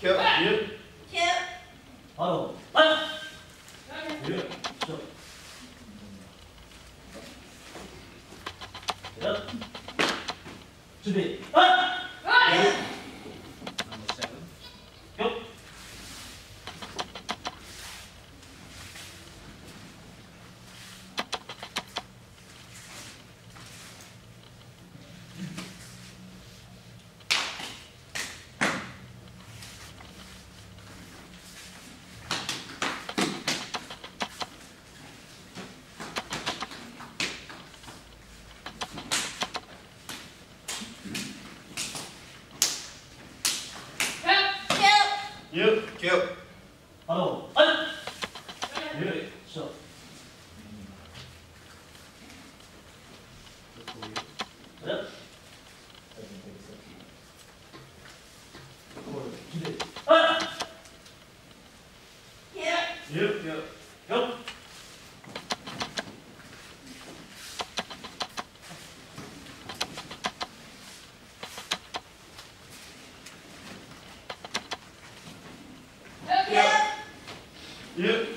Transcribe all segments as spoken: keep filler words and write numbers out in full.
켜. 예. 바로 안. 예. 저. 자. 준비. 안. Number seven. 고. 예. 켜. 바로 안. 예. 저. 자. 준비. 안. 예. 예. 고. 예.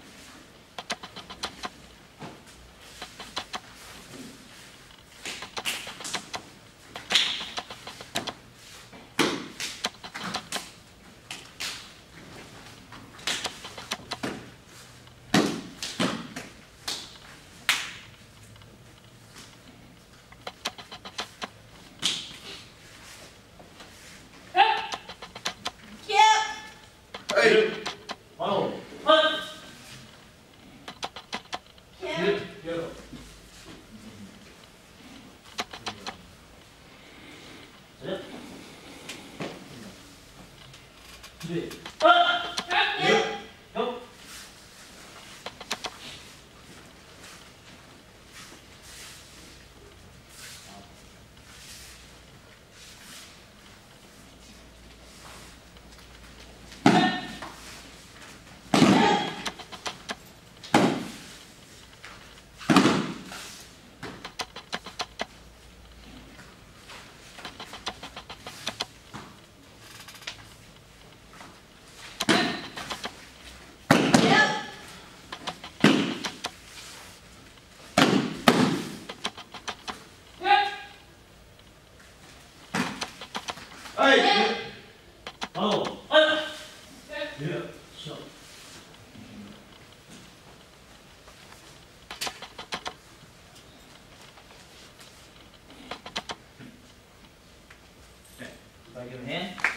에이. 바로 안. 예. 열어. 자. 준비. 안. 예. 고. 에이. 바로 안. 예. 저. 네. 발견해.